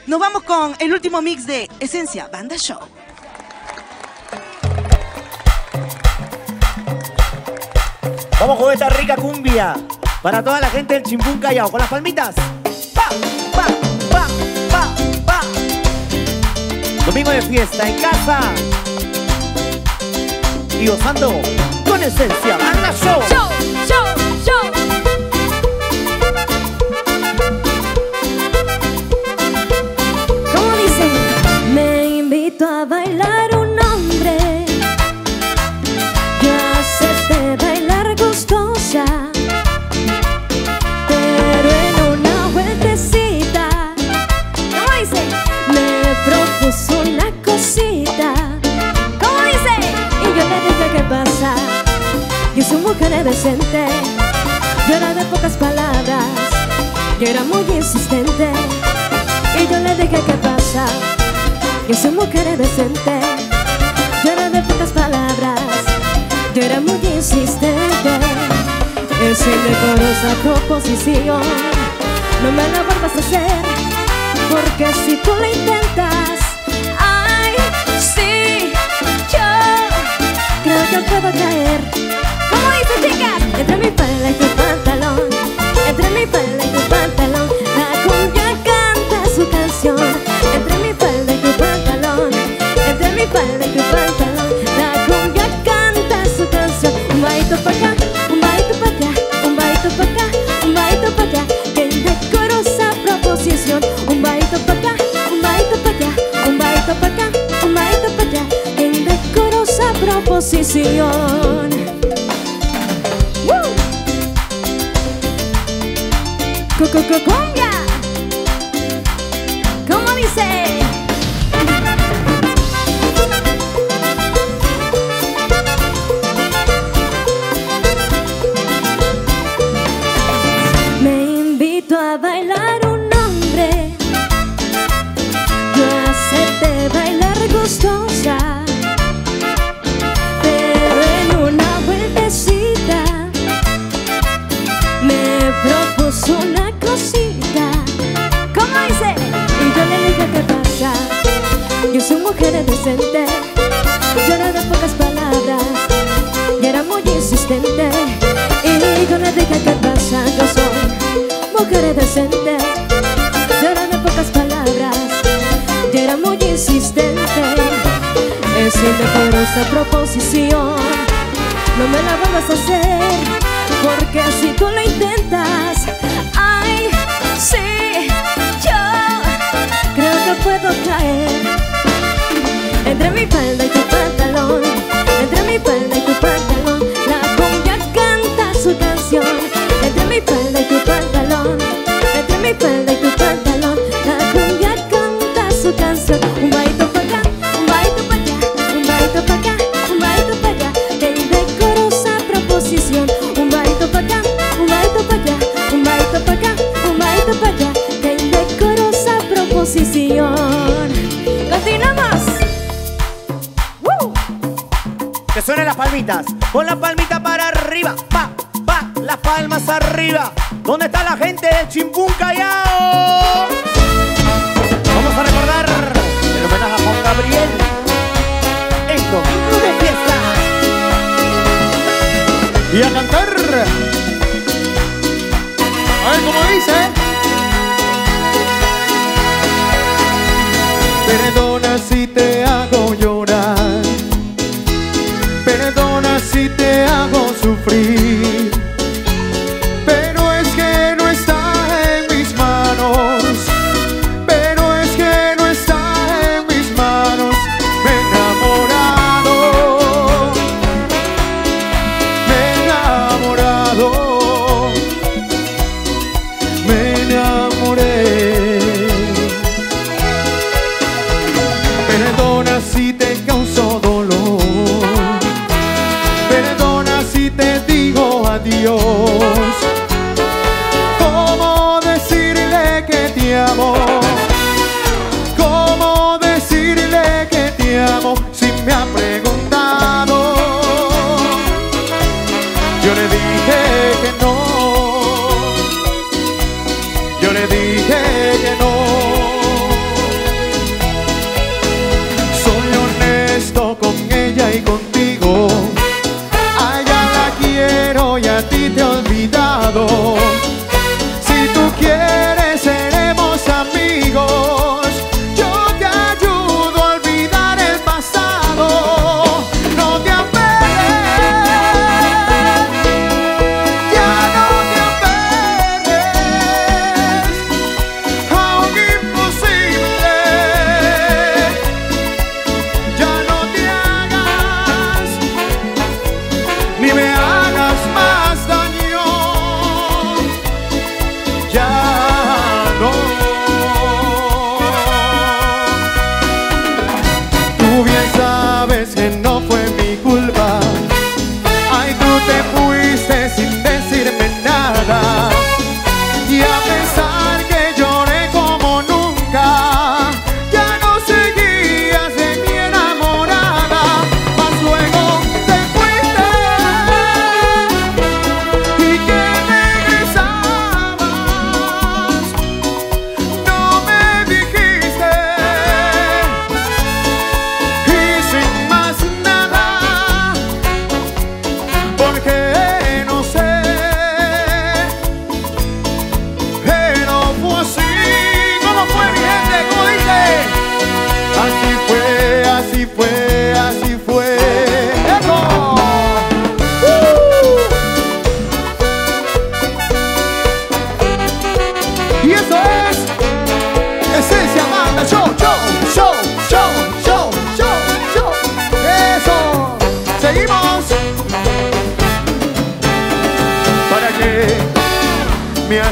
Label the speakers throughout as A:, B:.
A: Nos vamos con el último mix de Esencia Banda Show.
B: Vamos con esta rica cumbia para toda la gente del Chimpún Callao. Con las palmitas. Pa, pa, pa, pa, pa. Domingo de fiesta en casa. Y gozando con Esencia Banda Show.
C: Show, show, show. ¿Cómo dice? Me invito a bailar un hombre y a hacerte bailar gustosa, pero en una vueltecita, ¿cómo dice? Me propuso una cosita. ¿Cómo dice? Y yo le dije, ¿qué pasa? Yo soy mujer decente, yo era de pocas palabras, yo era muy insistente. Y yo le dije, ¿qué pasa? Yo soy mujer decente, yo era de pocas palabras, yo era muy insistente. Es indecorosa proposición, no me la vuelvas a hacer, porque si tú lo intentas, ay, sí, yo creo que puedo caer. ¿Cómo dice, chicas? Entre mi falda y tu pantalón, entre mi falda y tu pantalón, la cumbia canta su canción. Entre mi falda y tu pantalón, entre mi falda y tu pantalón, la cumbia canta su canción. Un baito pa' acá, un baito pa' allá, un baito pa' acá, un baito pa' allá, que indecorosa proposición. Un baito pa' acá, un baito pa' allá, un baito pa' acá, un baito pa' allá, que indecorosa proposición. Cumbia, ¿cómo dice? Me invito a bailar un hombre, yo a hacerte bailar gustosa, pero en una vueltecita me propuso una cosita. ¿Cómo dice? Y yo le dije, ¿qué pasa? Yo soy mujer decente, yo era de pocas palabras, y era muy insistente. Y yo le dije, ¿qué pasa? Yo soy mujer decente, yo era de pocas palabras, y era muy insistente. Es indecorosa proposición, no me la vuelvas a hacer, porque si tú lo intentas, ay, sí, yo creo que puedo caer. Entre mi falda y tu pantalón, entre mi falda y tu pantalón, la cumbia canta su canción. Entre mi falda y tu pantalón, entre mi falda y tu pantalón, la cumbia canta su canción. Un baito pa' acá, un baito pa' allá, un baito pa' acá, un baito pa' allá, que indecorosa proposición. Un baito pa' acá, un baito pa' allá, un baito pa' acá, un baito pa' allá, que indecorosa proposición. Continuamos.
B: Que suenen las palmitas. Pon la palmita para arriba. Pa, pa, las palmas arriba. ¿Dónde está la gente del Chimpún Callao? Vamos a recordar el homenaje a Juan Gabriel en Domingo de Fiesta.
D: Y a cantar. A ver cómo dice. Perdona si te hago llorar, perdona si te hago sufrir, pero es que no está en mis manos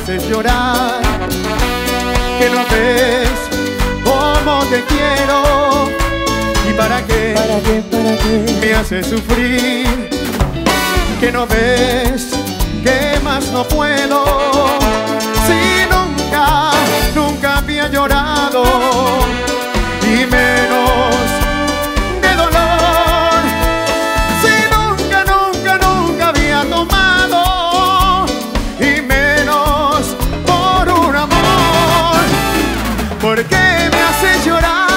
D: haces llorar, que no ves cómo te quiero. ¿Y para qué?
C: ¿Para qué? ¿Para qué?
D: Me haces sufrir, que no ves que más no puedo. Si nunca, nunca había llorado, y menos de dolor. Si nunca, nunca, nunca había tomado, y menos por un amor. ¿Por qué me haces llorar?